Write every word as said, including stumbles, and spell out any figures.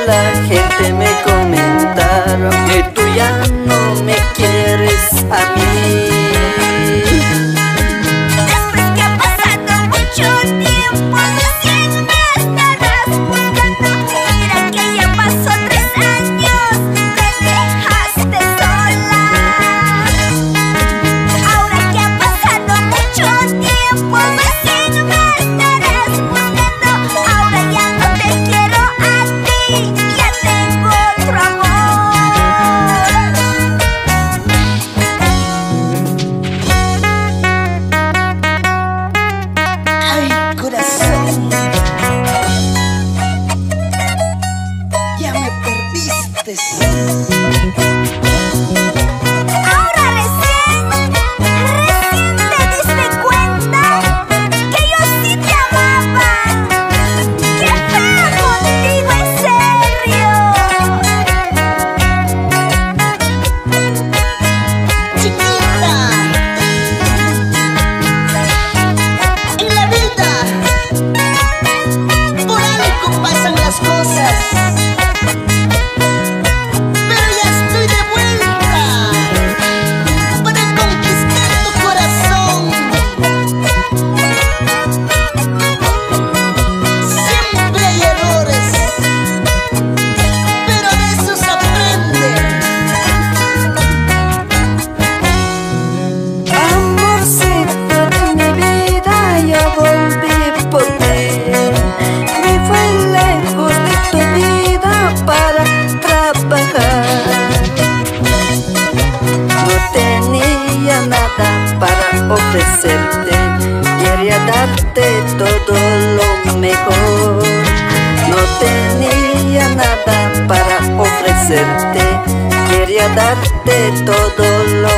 la gente me comentaron que tú ya no me quieres a mí. Después que ha pasado mucho tiempo, recién me estarás buscando. Mira que ya pasó tres años, me dejaste sola. Ahora que ha pasado mucho tiempo, recién me estarás buscando. Ahora ya no te quiero a ti, ya tengo otro amor. Ay, corazón, ya me perdiste. Ahora recién, recién te diste cuenta que yo sí te amaba. ¡Qué feo contigo, en serio! Chiquita, en la vida por algo pasan las cosas, pero ya estoy de vuelta para conquistar tu corazón. Siempre hay errores, pero de esos aprende. Amorcito de mi vida, ya volví por ti. Me fui lejos de tu vida para trabajar. No tenía nada para ofrecerte, quería darte todo lo mejor. No tenía nada para ofrecerte, quería darte todo lo